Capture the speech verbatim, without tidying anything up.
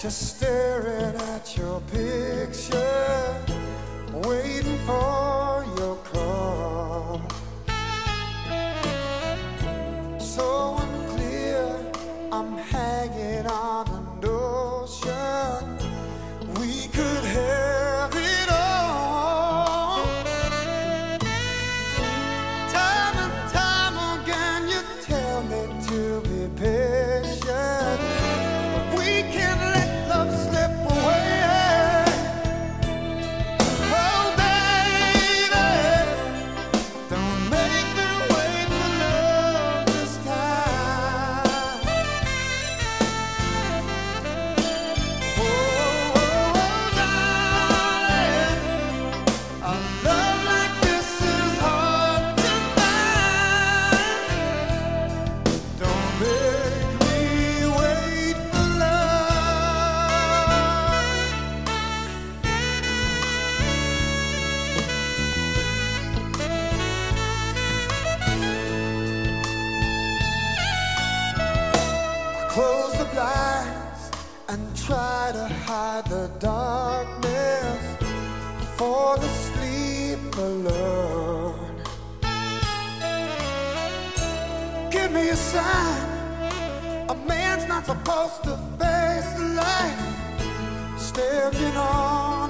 just staring at your picture, waiting for your call. So unclear, I'm hanging on a notion we could have it all. Time and time again you tell me to be patient, but we can't let love slip away. Oh baby, don't make me wait for love this time. Oh, oh, oh darling, a love like this is hard to find. Don't make me wait for love. I close the blinds and try to hide the darkness, fall asleep alone. Give me a sign, a man's not supposed to face life stepping on